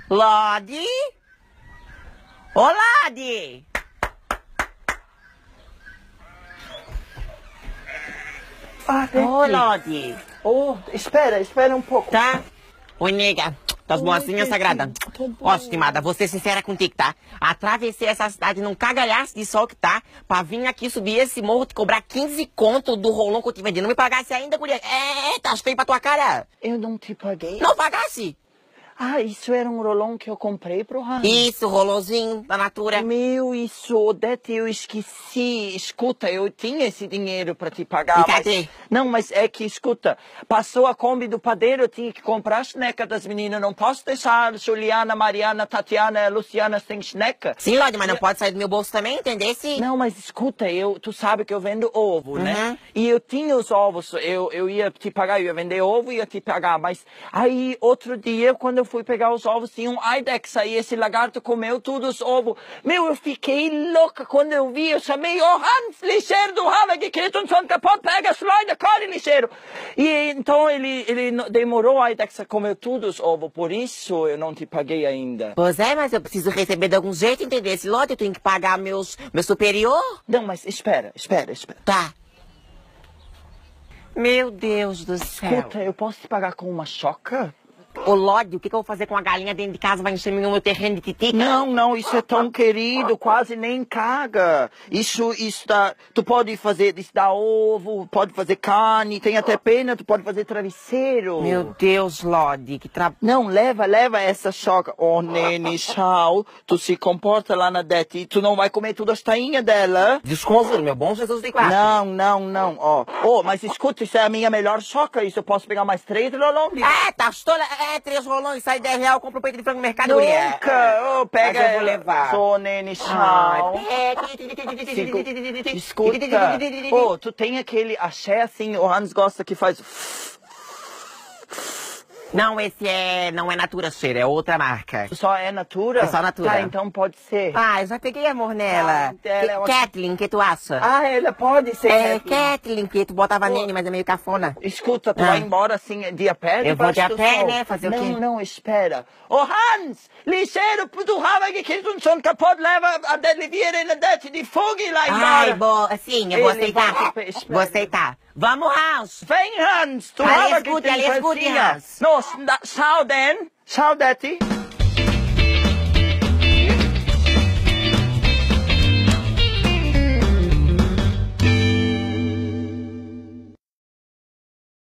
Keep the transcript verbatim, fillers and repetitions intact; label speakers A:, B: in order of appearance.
A: Lodi? Ô, Lodi!
B: Ah,
A: Ô, Lodi!
B: Oh, espera, espera um pouco.
A: Tá? Oi, nega. Tás boazinha, sagrada? Ó, estimada, vou ser sincera contigo, tá? Atravessei essa cidade num cagalhaço de sol que tá, pra vir aqui subir esse morro, te cobrar quinze conto do rolão que eu te vendi. Não me pagasse ainda, guria? É, tá feio pra tua cara.
B: Eu não te paguei.
A: Não pagasse?
B: Ah, isso era um rolão que eu comprei pro Hans.
A: Isso, rolãozinho da Natura.
B: Meu, isso, Odete, eu esqueci. Escuta, eu tinha esse dinheiro pra te pagar.
A: E cadê?
B: Mas... Não, mas é que, escuta, passou a Kombi do padeiro, eu tinha que comprar a chneca das meninas. Não posso deixar Juliana, Mariana, Tatiana, Luciana sem chneca.
A: Sim, Lodi, mas não pode sair do meu bolso também, entendesse?
B: Não, mas escuta, eu, tu sabe que eu vendo ovo,
A: Uhum.
B: né? E eu tinha os ovos, eu, eu ia te pagar, eu ia vender ovo e ia te pagar. Mas aí, outro dia, quando eu fui pegar os ovos, tinha um Aidex aí, esse lagarto comeu todos os ovos. Meu, eu fiquei louca quando eu vi, eu chamei o Hans, lixeiro do Havag, Kristiansson, Kapot, pega, slide, corre, lixeiro. E então ele, ele demorou, o Aidex comeu todos os ovos, por isso eu não te paguei ainda.
A: Pois é, mas eu preciso receber de algum jeito, entender? Esse Lodi, eu tenho que pagar meus, meu superior.
B: Não, mas espera, espera, espera.
A: Tá. Meu Deus do céu.
B: Escuta, eu posso te pagar com uma choca?
A: Ô, Lodi, o que, que eu vou fazer com a galinha dentro de casa? Vai encher o meu terreno de titica?
B: Não, não, isso é tão querido, quase nem caga. Isso, isso dá, tu pode fazer, isso dá ovo, pode fazer carne, tem até pena, tu pode fazer travesseiro.
A: Meu Deus, Lodi, que trabalho.
B: Não, leva, leva essa choca. Oh, Nene, tchau. Tu se comporta lá na Dete, tu não vai comer todas as tainhas dela.
A: Desconto, meu bom Jesus de quatro.
B: Não, não, não, ó. Oh, mas escuta, isso é a minha melhor choca, isso eu posso pegar mais três rolões.
A: É, tá tola, é, três rolões, sai dez reais, compra o peito de frango no mercado, guria.
B: Nunca, oh, pega.
A: Mas eu vou levar.
B: Sou, Nene, tchau.
A: Ai,
B: Escuta, oh, tu tem aquele axé assim, o Hans gosta que faz...
A: Não, esse é, não é Natura Cheiro, é outra marca.
B: Só é Natura?
A: É só Natura.
B: Tá, então pode ser.
A: Ah, eu já peguei amor nela.
B: Ah, ela é uma-
A: Kathleen, que tu acha?
B: Ah, ela pode ser.
A: É,
B: Kathleen.
A: Kathleen, que tu botava nele, mas é meio cafona.
B: Escuta, tu
A: Ah.
B: vai embora assim de a pé?
A: Eu vou de a
B: debaixo do
A: pé,
B: sol?
A: né? Fazer o
B: não,
A: quê?
B: Não, não, espera. Ô Hans, lixeiro do Havag Kristiansson, kapot, leva a Delivire na dete de fogo e lá
A: Ai,
B: embora.
A: bo... sim, eu vou
B: Ele
A: aceitar.
B: vai- espera.
A: Vou aceitar. Vamos, Hans.
B: Vem, Hans, tu
A: Ali
B: Havag
A: escute, ali escute,
B: Kristiansson.
A: Hans.
B: Não, schau denn, schau deti.